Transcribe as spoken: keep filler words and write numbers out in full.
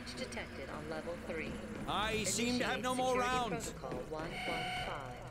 Breach detected on level three. I seem to have no Initiate more security rounds. Protocol one one five.